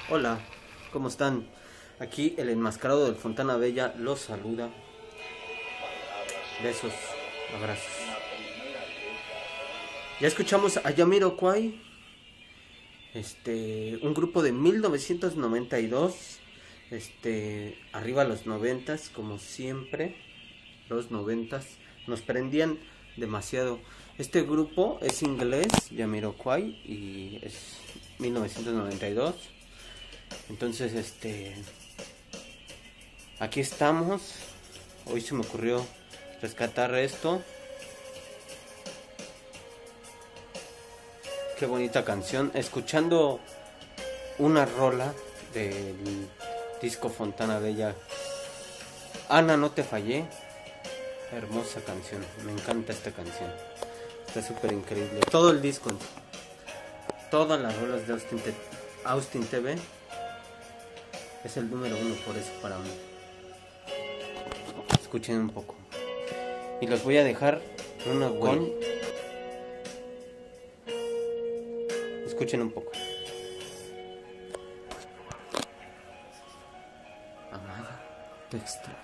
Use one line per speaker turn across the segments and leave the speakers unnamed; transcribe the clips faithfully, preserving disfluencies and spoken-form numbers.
Hola, ¿cómo están? Aquí el enmascarado del Fontana Bella los saluda. Besos, abrazos. Ya escuchamos a Jamiroquai, este, un grupo de mil novecientos noventa y dos, este, arriba los noventas, como siempre, los noventas nos prendían demasiado. Este grupo es inglés, Jamiroquai, y es mil novecientos noventa y dos. Entonces, este, aquí estamos. Hoy se me ocurrió rescatar esto. Qué bonita canción. Escuchando una rola del disco Fontana Bella. Ana, no te fallé. Hermosa canción. Me encanta esta canción. Está súper increíble. Todo el disco. Todas las rolas de Austin, T Austin T V. Es el número uno por eso para mí. Escuchen un poco. Y los voy a dejar una con... Escuchen un poco. Amada, te extraño.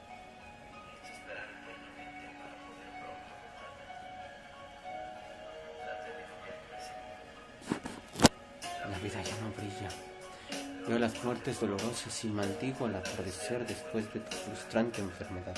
La vida ya no brilla. Veo las muertes dolorosas y maldigo al atardecer después de tu frustrante enfermedad.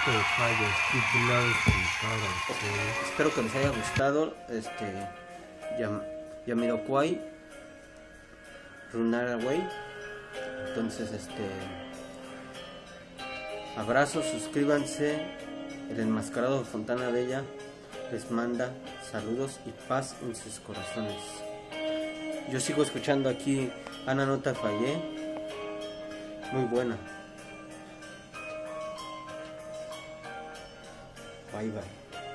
te falles. It blows in paradise.
Espero que les haya gustado este Yam Jamiroquai Runaway. Entonces este abrazos, suscríbanse. El enmascarado de Fontana Bella les manda saludos y paz en sus corazones. Yo sigo escuchando aquí Ana no te fallé, muy buena. Bye bye.